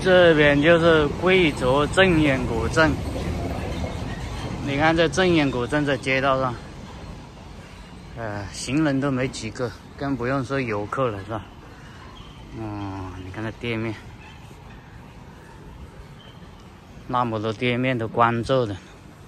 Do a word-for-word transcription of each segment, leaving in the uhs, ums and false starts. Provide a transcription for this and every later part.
这边就是贵州正烟古镇。你看这正烟古镇这街道上，呃，行人都没几个，更不用说游客了，是吧？哦，你看这店面，那么多店面都关着的。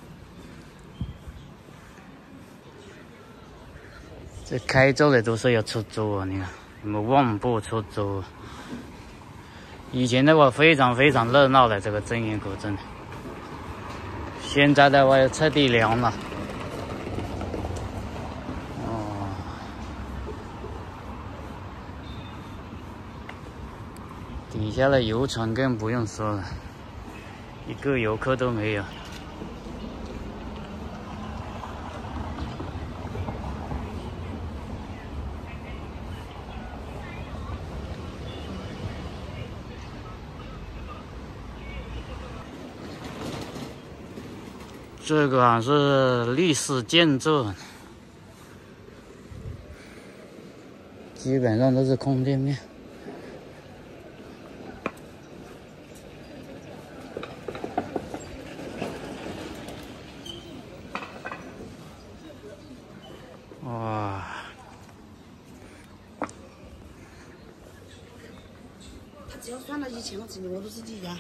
这开着的都是要出租啊！你看，什么万步出租。以前的话非常非常热闹的这个正烟古镇，现在的话彻底凉了。哦，底下的游船更不用说了，一个游客都没有。这个啊是历史建筑，基本上都是空店面。哇！ 他只要算了一千个字，我都是第一啊。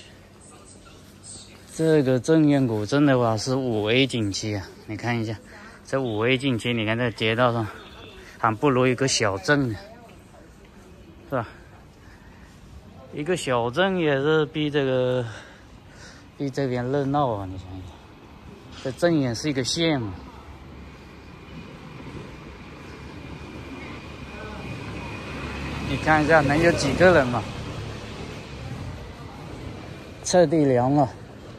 这个正烟古镇的话是五 A 景区啊，你看一下，这五 A 景区，你看在街道上，还不如一个小镇呢，是吧？一个小镇也是比这个比这边热闹啊！你想想，这正烟是一个县嘛，你看一下能有几个人嘛？彻底凉了。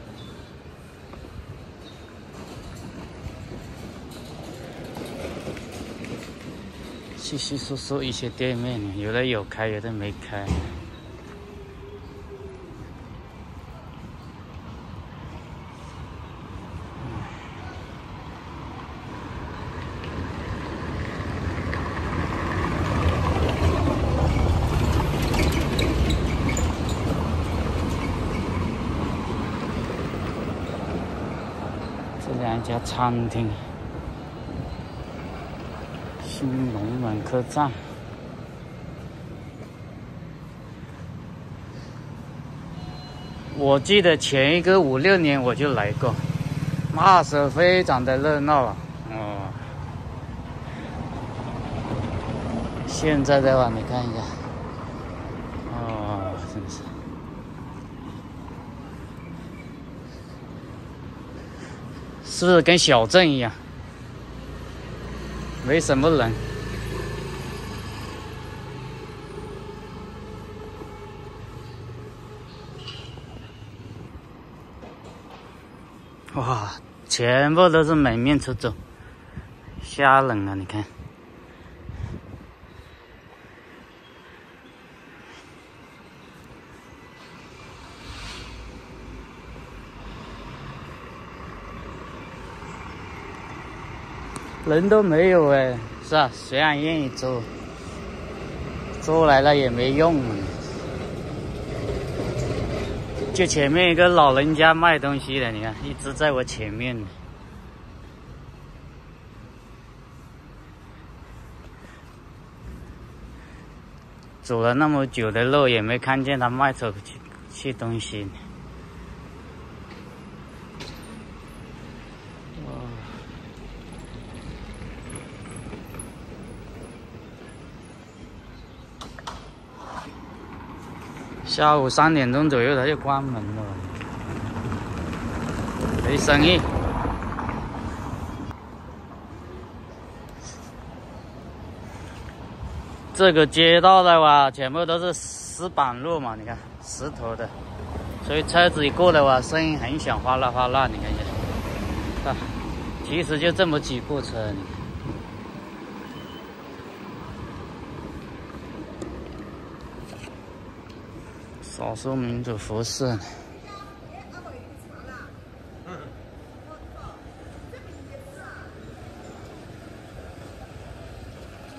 稀稀疏疏一些店面，有的有开，有的没开。这两家餐厅。新龙门客栈，我记得前一个五六年我就来过，那时候非常的热闹啊。哦，现在的话你看一下，哦，真是，是不是跟小镇一样？没什么人。哇，全部都是门面出租，吓人啊！你看，人都没有哎，是吧？谁还愿意租？租来了也没用啊。就前面一个老人家卖东西的，你看，一直在我前面。走了那么久的路，也没看见他卖出去去东西。下午三点钟左右他就关门了，没生意。这个街道的话，全部都是石板路嘛，你看石头的，所以车子一过的话，声音很响，哗啦哗啦。你看一下，啊，其实就这么几部车，你看。少数民族服饰。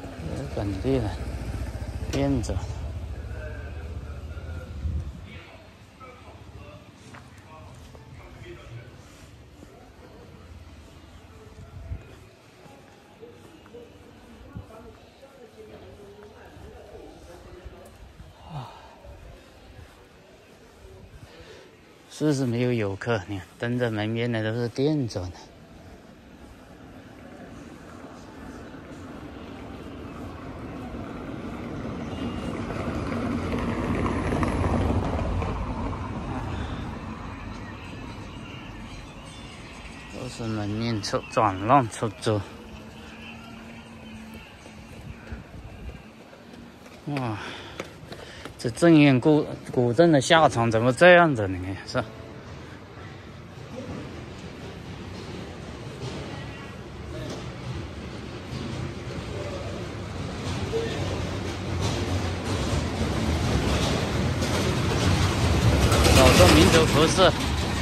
本地的店子。 是不是没有游客？你看，登着门边的都是店主呢。都是门面出转让出租。哇！这镇远古古镇的下场怎么这样子呢？是吧？少数民族服饰，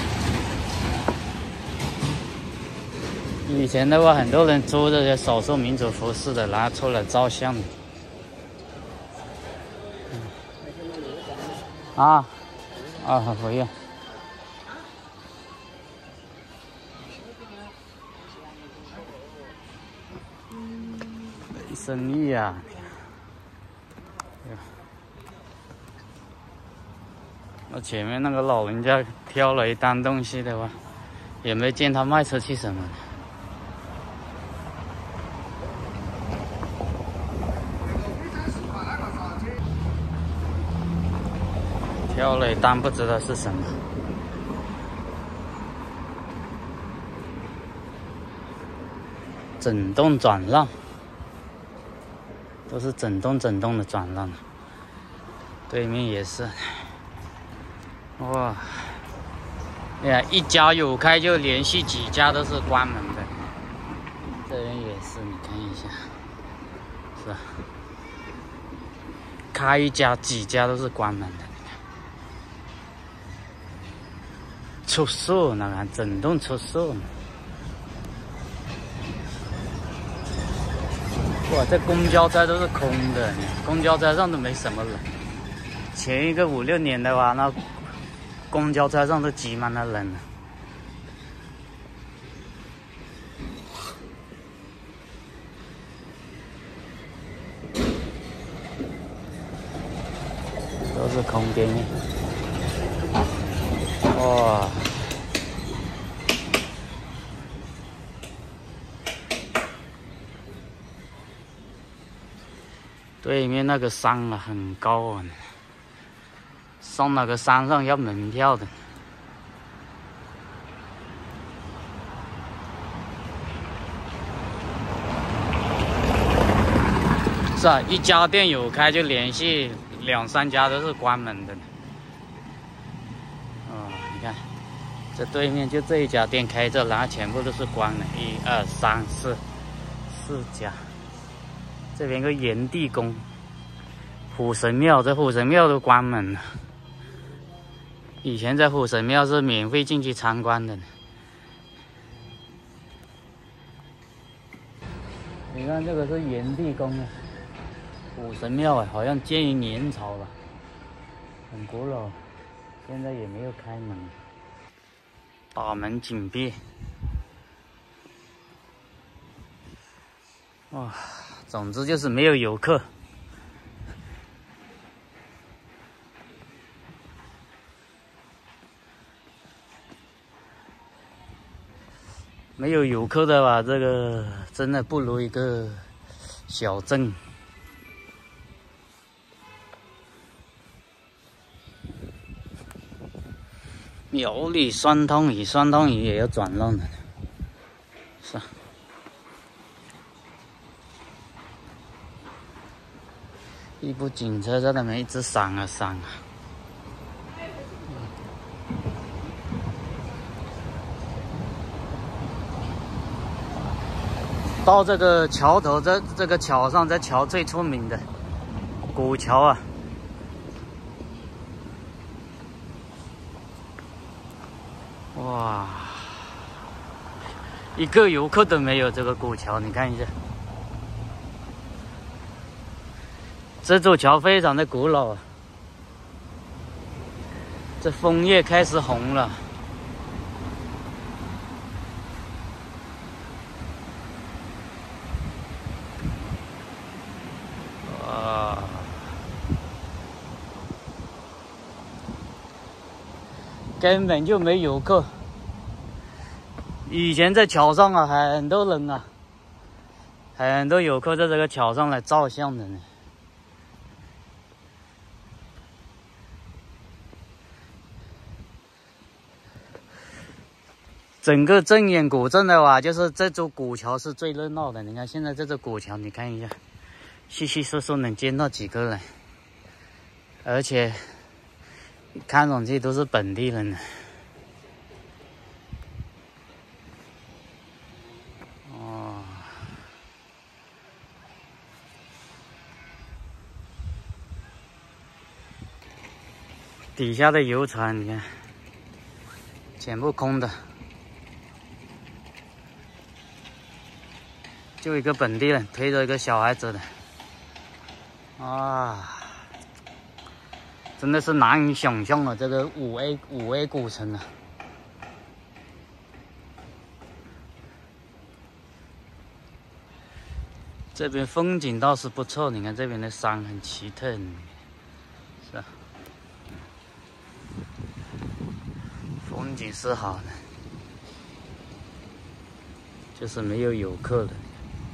以前的话，很多人租这些少数民族服饰的，拿出来照相。啊，啊，不用。没生意啊！那前面那个老人家挑了一单东西的话，也没见他卖出去什么。挑了一单不知道是什么。整栋转让，都是整栋整栋的转让。对面也是。哇！哎呀，一家有开就连续几家都是关门的。这边也是，你看一下，是吧？开一家几家都是关门的。出售那个整栋出售呢。哇，这公交车都是空的，公交车上都没什么人。前一个五六年的话，那公交车上都挤满了人了。都是空店面。哇！对面那个山啊，很高啊，上那个山上要门票的。是啊，一家店有开就连续两三家都是关门的。哦，你看，这对面就这一家店开着，然后全部都是关的，一二三四四家。这边个炎帝宫、虎神庙，这虎神庙都关门了。以前在虎神庙是免费进去参观的。你看这个是炎帝宫啊，虎神庙啊，好像建于元朝吧，很古老，现在也没有开门，大门紧闭。哇！总之就是没有游客。没有游客的话，这个真的不如一个小镇。苗栗酸汤鱼，酸汤鱼也要转让的，是啊。一部警车在那边一直闪啊闪啊。到这个桥头，这这个桥上，这桥最出名的古桥啊。哇，一个游客都没有，这个古桥，你看一下。这座桥非常的古老啊，这枫叶开始红了。哇！ 根本就没游客。以前在桥上啊，很多人啊，很多游客在这个桥上来照相的呢。整个正眼古镇的话，就是这座古桥是最热闹的。你看现在这座古桥，你看一下，稀稀疏疏能见到几个人，而且看上去都是本地人呢。哦，底下的游船，你看，全部空的。就一个本地人推着一个小孩子的，啊，真的是难以想象啊！这个五 A 五 A 古城啊，这边风景倒是不错，你看这边的山很奇特，是吧？风景是好的，就是没有游客的。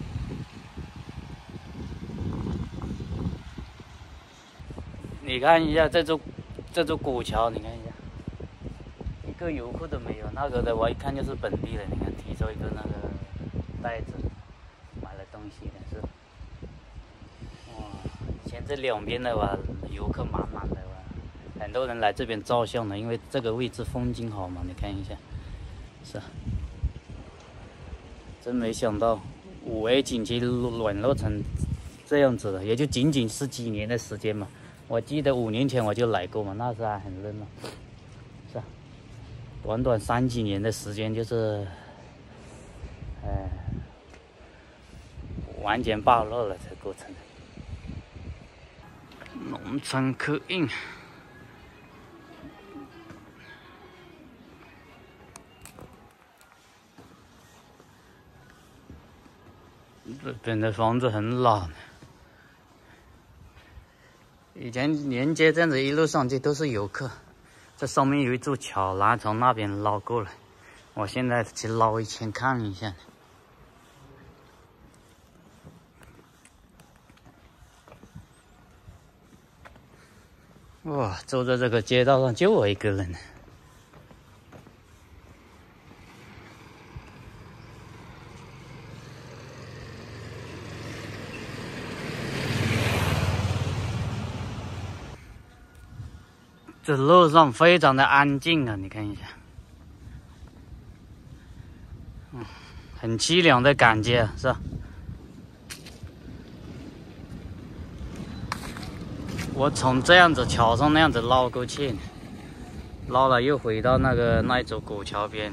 你看一下这座这座古桥，你看一下，一个游客都没有。那个的我一看就是本地人，你看提着一个那个袋子，买了东西的是。哇，以前这两边的话，游客满满的吧，很多人来这边照相的，因为这个位置风景好嘛。你看一下，是。真没想到五 A 景区沦落成这样子了，也就仅仅是几年的时间嘛。我记得五年前我就来过嘛，那时还很热闹，是吧？短短三几年的时间，就是，哎，完全暴露了这个过程。农村客运，这边的房子很老。以前沿街这样子一路上去都是游客，这上面有一座桥，然后从那边捞过来。我现在去捞一圈看一下。哇，走在这个街道上就我一个人。这路上非常的安静啊，你看一下，嗯，很凄凉的感觉，是吧？我从这样子桥上那样子绕过去，绕了又回到那个那一座古桥边。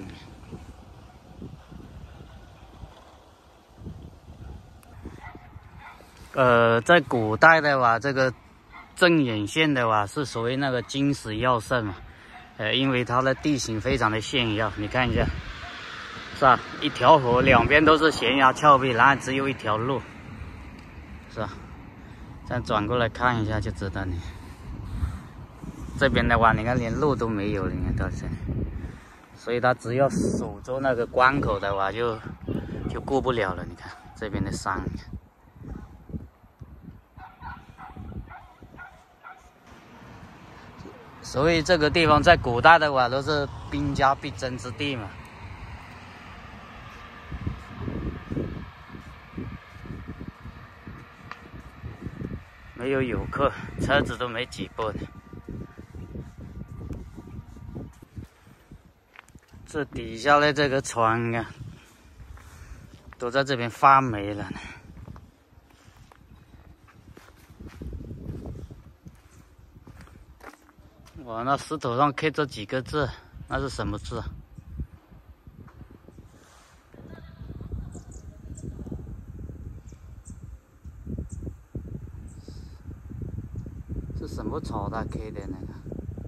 呃，在古代的话，这个正眼县的话是属于那个金石要塞嘛，呃，因为它的地形非常的险要，你看一下，是吧？一条河两边都是悬崖峭壁，然后只有一条路，是吧？再转过来看一下就知道你。这边的话，你看连路都没有，你看到这，所以它只要守住那个关口的话就，就过不了了。你看这边的山。所以这个地方在古代的话都是兵家必争之地嘛。没有游客，车子都没几部呢。这底下的这个船啊，都在这边发霉了呢。哇，那石头上刻着几个字，那是什么字啊？是什么草它刻的那个？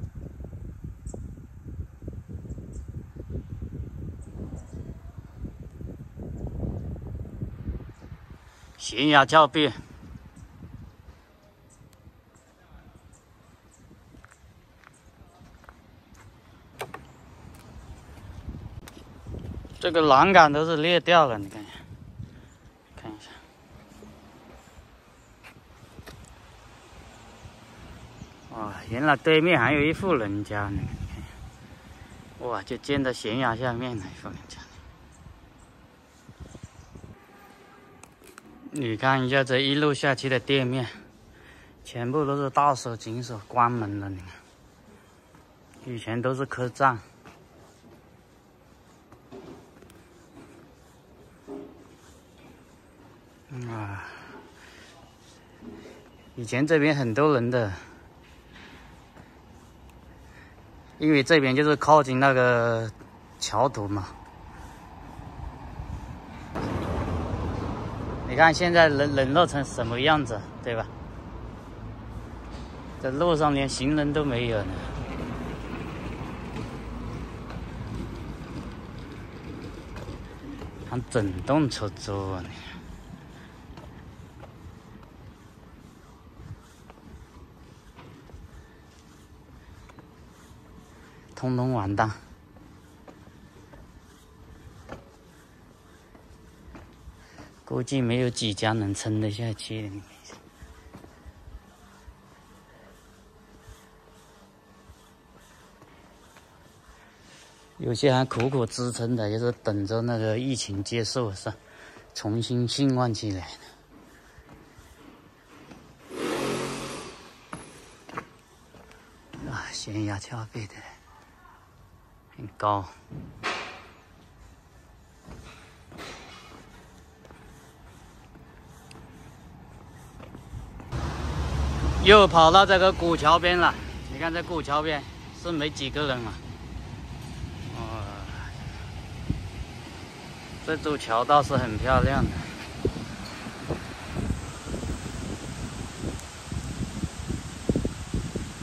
悬崖峭壁。 这个栏杆都是裂掉了，你看一下，看一下。哇，原来对面还有一户人家呢，你看，哇，就建在悬崖下面的一户人家。你看一下这一路下去的店面，全部都是大锁紧锁关门了，你看。以前都是客栈。啊，以前这边很多人的，因为这边就是靠近那个桥头嘛。你看现在冷冷落成什么样子，对吧？这路上连行人都没有呢。还整栋出租啊！你。通通完蛋，估计没有几家能撑得下去的。有些还苦苦支撑的，就是等着那个疫情结束是重新兴旺起来的。啊，悬崖峭壁的。很高，又跑到这个古桥边了。你看这古桥边是没几个人了。哦，这座桥倒是很漂亮的。